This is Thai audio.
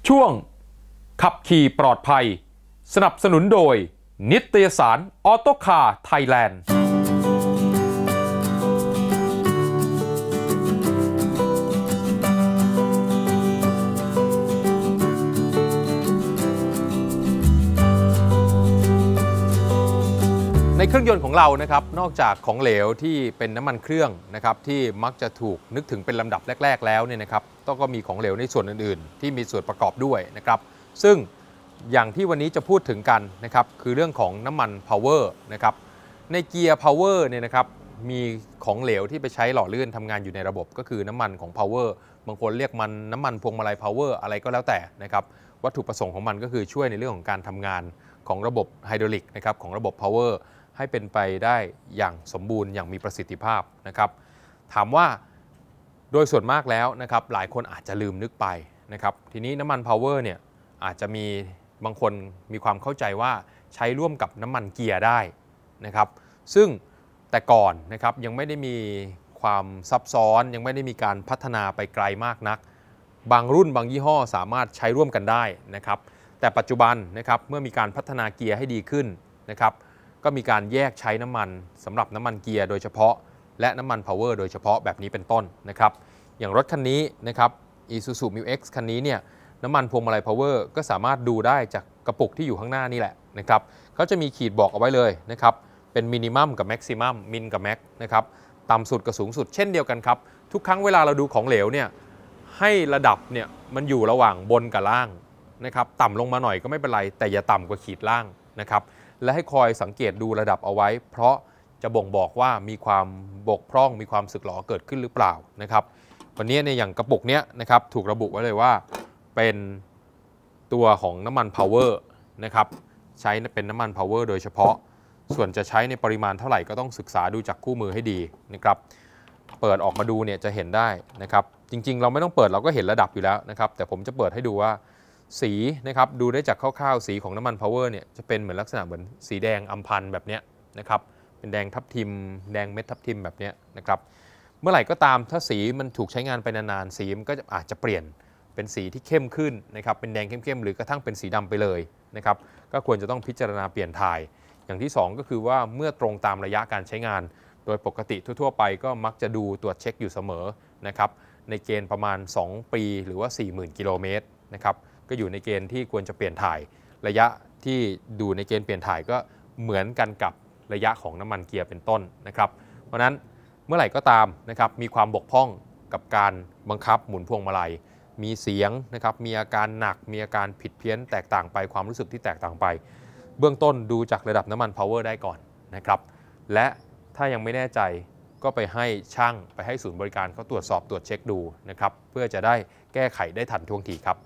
ช่วงขับขี่ปลอดภัยสนับสนุนโดยนิตยสารออโต้คาร์ไทยแลนด์ในเครื่องยนต์ของเรานะครับนอกจากของเหลวที่เป็นน้ำมันเครื่องนะครับที่มักจะถูกนึกถึงเป็นลำดับแรกๆแล้วเนี่ยนะครับก็มีของเหลวในส่วนอื่นๆที่มีส่วนประกอบด้วยนะครับซึ่งอย่างที่วันนี้จะพูดถึงกันนะครับคือเรื่องของน้ำมันพาวเวอร์นะครับในเกียร์พาวเวอร์เนี่ยนะครับมีของเหลวที่ไปใช้หล่อลื่นทำงานอยู่ในระบบก็คือน้ำมันของพาวเวอร์บางคนเรียกมันน้ำมันพวงมาลัยพาวเวอร์อะไรก็แล้วแต่นะครับวัตถุประสงค์ของมันก็คือช่วยในเรื่องของการทำงานของระบบไฮดรอลิกนะครับของระบบพาวเวอร์ให้เป็นไปได้อย่างสมบูรณ์อย่างมีประสิทธิภาพนะครับถามว่าโดยส่วนมากแล้วนะครับหลายคนอาจจะลืมนึกไปนะครับทีนี้น้ำมันพาวเวอร์เนี่ยอาจจะมีบางคนมีความเข้าใจว่าใช้ร่วมกับน้ำมันเกียร์ได้นะครับซึ่งแต่ก่อนนะครับยังไม่ได้มีความซับซ้อนยังไม่ได้มีการพัฒนาไปไกลมากนักบางรุ่นบางยี่ห้อสามารถใช้ร่วมกันได้นะครับแต่ปัจจุบันนะครับเมื่อมีการพัฒนาเกียร์ให้ดีขึ้นนะครับก็มีการแยกใช้น้ำมันสำหรับน้ำมันเกียร์โดยเฉพาะและน้ำมันพาวเวอร์โดยเฉพาะแบบนี้เป็นต้นนะครับอย่างรถคันนี้นะครับ Isuzu Mu-X คันนี้เนี่ยน้ำมันพวงมาลัยพาวเวอร์ก็สามารถดูได้จากกระปุกที่อยู่ข้างหน้านี่แหละนะครับเขาจะมีขีดบอกเอาไว้เลยนะครับเป็นมินิมัมกับแม็กซิมัมมินกับแม็กนะครับต่ำสุดกับสูงสุดเช่นเดียวกันครับทุกครั้งเวลาเราดูของเหลวเนี่ยให้ระดับเนี่ยมันอยู่ระหว่างบนกับล่างนะครับต่ำลงมาหน่อยก็ไม่เป็นไรแต่อย่าต่ำกว่าขีดล่างนะครับและให้คอยสังเกตดูระดับเอาไว้เพราะจะบ่งบอกว่ามีความบกพร่องมีความสึกหรอเกิดขึ้นหรือเปล่านะครับวันนี้ในอย่างกระปุกนี้นะครับถูกระบุไว้เลยว่าเป็นตัวของน้ำมันพาวเวอร์นะครับใช้เป็นน้ำมันพาวเวอร์โดยเฉพาะส่วนจะใช้ในปริมาณเท่าไหร่ก็ต้องศึกษาดูจากคู่มือให้ดีนะครับเปิดออกมาดูเนี่ยจะเห็นได้นะครับจริงๆเราไม่ต้องเปิดเราก็เห็นระดับอยู่แล้วนะครับแต่ผมจะเปิดให้ดูว่าสีนะครับดูได้จากคร่าวๆสีของน้ำมันพาวเวอร์เนี่ยจะเป็นเหมือนลักษณะเหมือนสีแดงอัมพันธ์แบบนี้นะครับเป็นแดงทับทิมแดงเม็ดทับทิมแบบนี้นะครับเมื่อไหร่ก็ตามถ้าสีมันถูกใช้งานไปนานๆสีมันก็อาจจะเปลี่ยนเป็นสีที่เข้มขึ้นนะครับเป็นแดงเข้มๆหรือกระทั่งเป็นสีดำไปเลยนะครับก็ควรจะต้องพิจารณาเปลี่ยนถ่ายอย่างที่2ก็คือว่าเมื่อตรงตามระยะการใช้งานโดยปกติทั่วๆไปก็มักจะดูตรวจเช็คอยู่เสมอนะครับในเกณฑ์ประมาณ2ปีหรือว่า 40,000 กิโลเมตรนะครับก็อยู่ในเกณฑ์ที่ควรจะเปลี่ยนถ่ายระยะที่ดูในเกณฑ์เปลี่ยนถ่ายก็เหมือนกันกับระยะของน้ำมันเกียร์เป็นต้นนะครับเพราะนั้นเมื่อไหร่ก็ตามนะครับมีความบกพร่องกับการบังคับหมุนพวงมาลัยมีเสียงนะครับมีอาการหนักมีอาการผิดเพี้ยนแตกต่างไปความรู้สึกที่แตกต่างไปเบื้องต้นดูจากระดับน้ำมันพาวเวอร์ได้ก่อนนะครับและถ้ายังไม่แน่ใจก็ไปให้ช่างไปให้ศูนย์บริการเขาตรวจสอบตรวจเช็คดูนะครับเพื่อจะได้แก้ไขได้ทันท่วงทีครับ